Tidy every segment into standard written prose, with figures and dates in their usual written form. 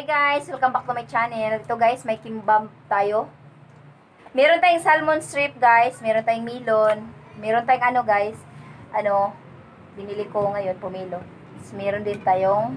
guys! Welcome back to my channel. Ito guys, may kimbap tayo. Meron tayong salmon strip guys. Meron tayong melon. Meron tayong ano guys. Binili ko ngayon, pomelo. Meron din tayong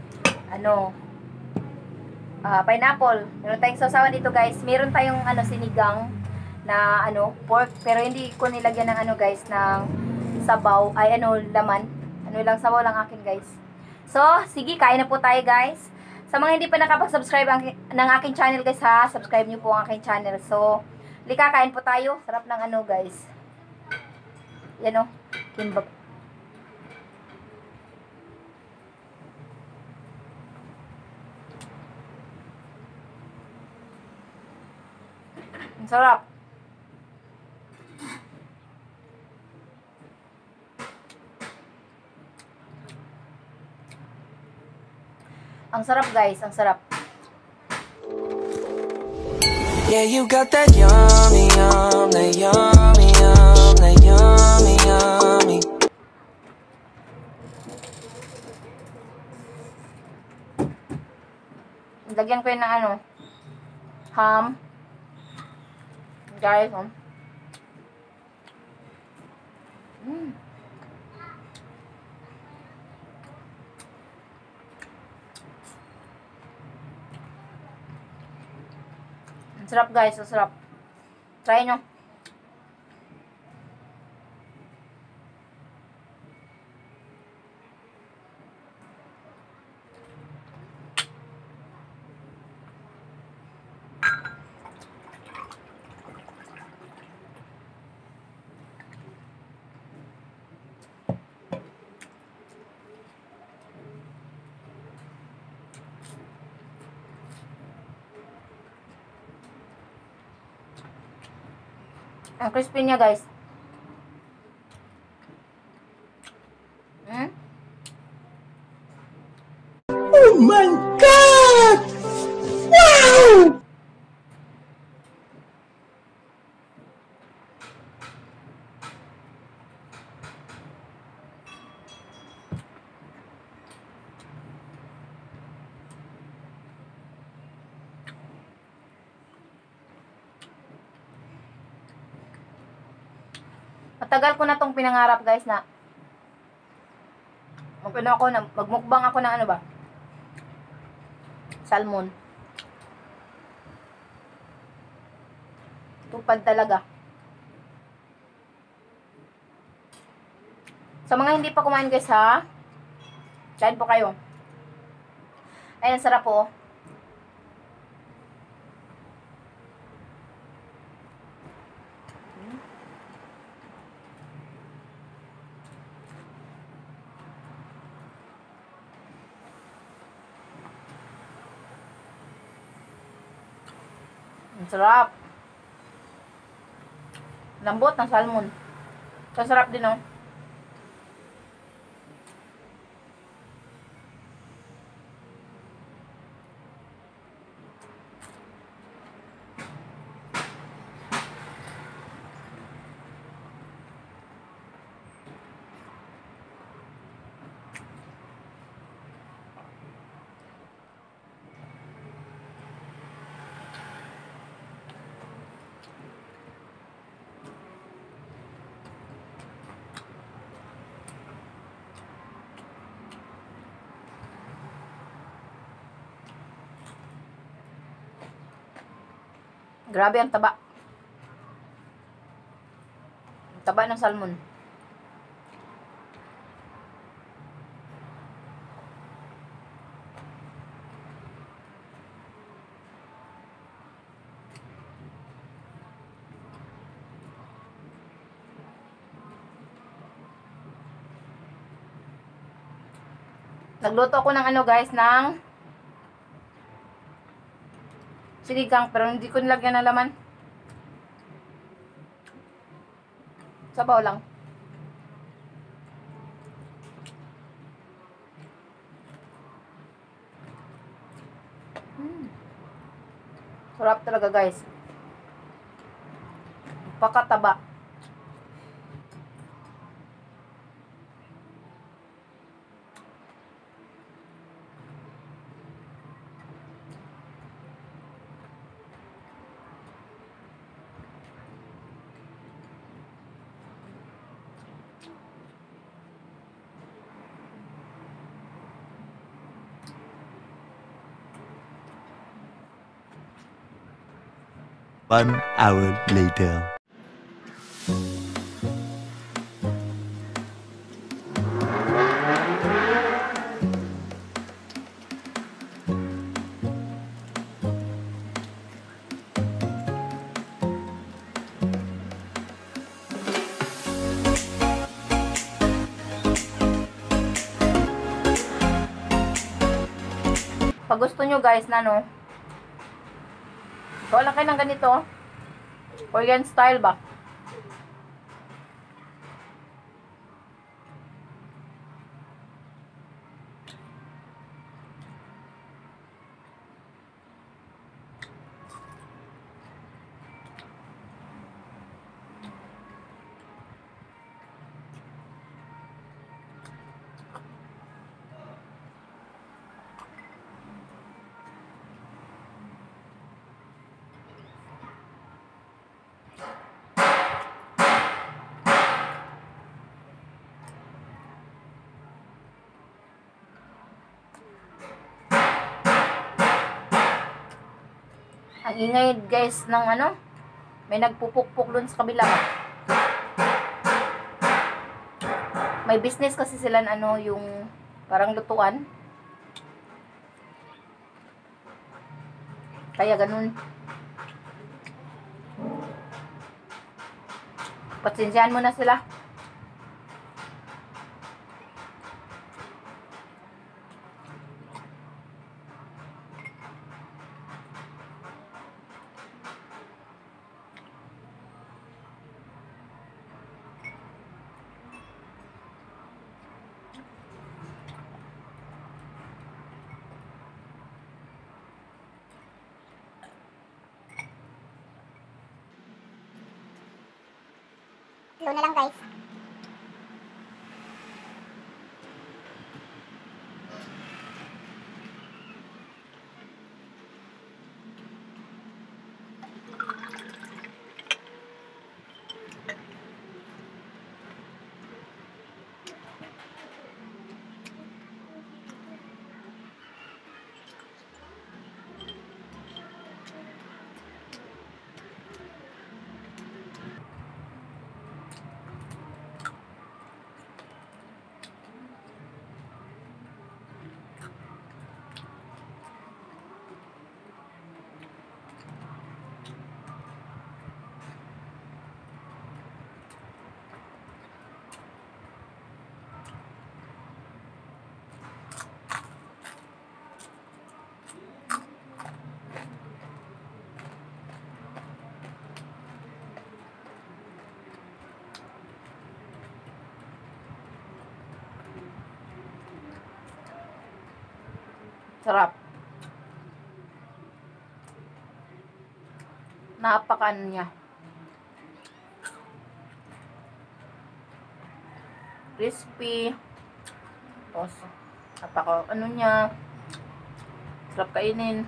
pineapple. Meron tayong sausawan dito guys. Meron tayong sinigang na pork. Pero hindi ko nilagyan ng guys, ng sabaw. Ay laman. Lang sabaw lang akin guys. So, sige, kain na po tayo guys. Sa mga hindi pa nakapag-subscribe ng aking channel guys ha, subscribe nyo po ang aking channel. So, lika, kain po tayo. Sarap ng guys. Yan kimbap. Ang sarap. Ang sarap guys, ang sarap. Yeah, you got that yummy, yum, that yummy, yum, that yummy, yummy. Lagyan ko yun ng ham. Guys, Ang sarap guys, ang sarap. Try nyo. Ang crispy niya guys. Oh my God! Wow! Matagal ko na tong pinangarap guys na magmukbang ako ng salmon. Tupad talaga. Sa mga hindi pa kumain guys ha, kain po kayo. Ayan, sarap po. Ang sarap. Lambot ng salmon. Sarap din Grabe ang taba. Ang taba ng salmon. Nagluto ako ng guys, ng sinigang, pero hindi ko nilagyan ng laman. Sabaw lang. Sarap talaga guys. Pakataba. 1 hour later. Pag gusto nyo guys na no, so wala kayo ng ganito, Korean style ba? Ang ingay guys ng ano, may nagpupukpuk dun sa kabila. May business kasi sila ng ano, yung parang lutuan. Kaya ganun. Patsensyahan mo na sila. Slow na lang guys. Sarap. Napakan niya. Crispy. Tapos, napaka ano niya. Sarap kainin.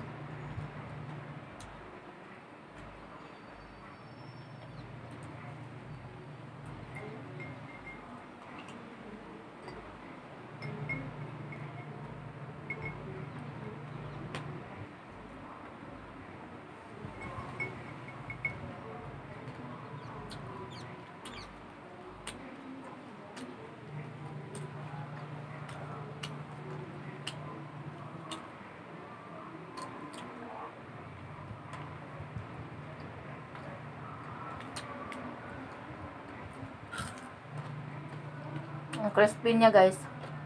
Ang crispy niya guys.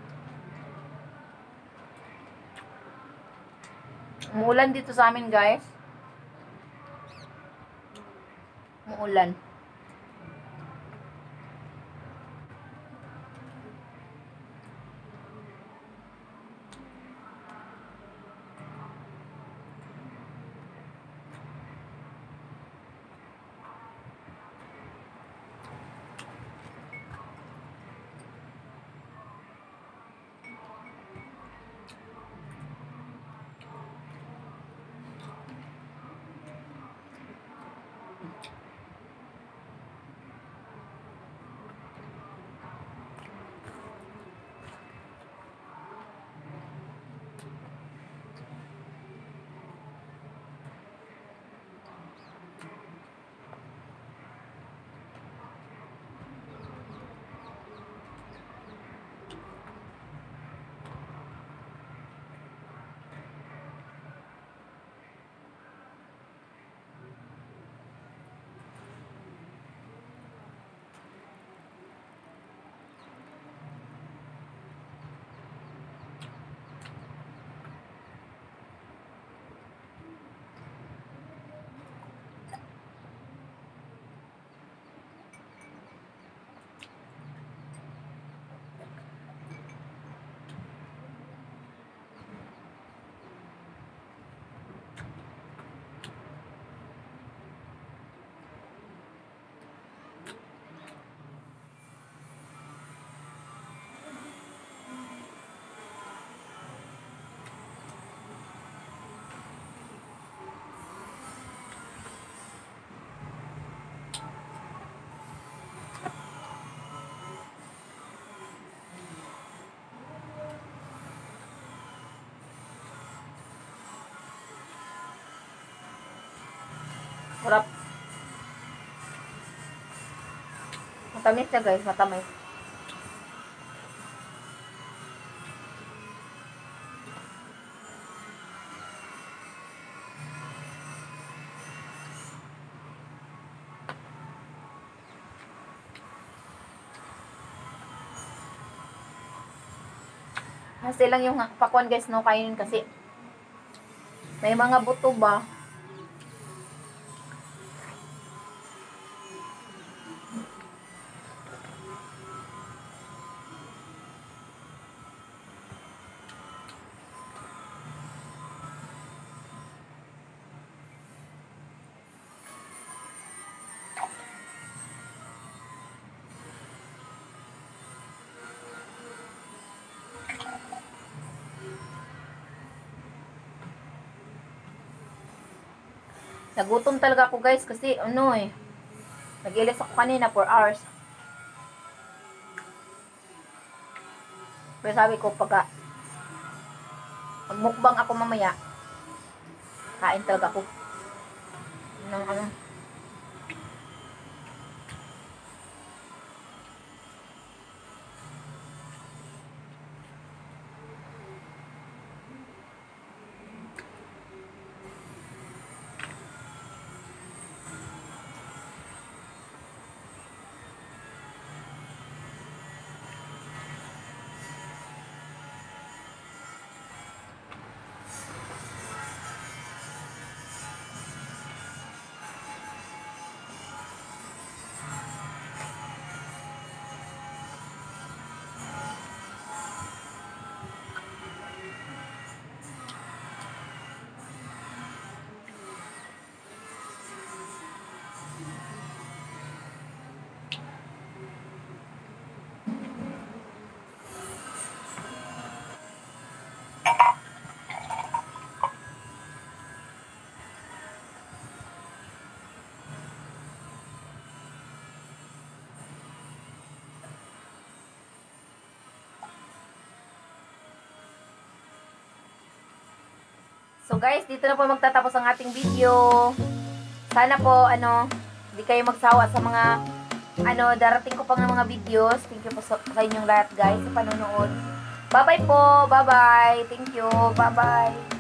Umuulan dito sa amin guys. Umuulan. Sarap. Matamis siya guys, matamis. Kasi lang yung pakwan guys, no, kainin kasi may mga buto ba. Nagutom talaga ako guys kasi ano eh. Nag-ilis ako kanina 4 hours. Pero sabi ko pagka magmukbang ako mamaya, kain talaga ako ng ano. So guys, dito na po magtatapos ang ating video. Sana po, hindi kayo magsawa sa mga, darating ko pang mga videos. Thank you po sa inyong lahat guys sa panonood. Bye-bye po. Bye-bye. Thank you. Bye-bye.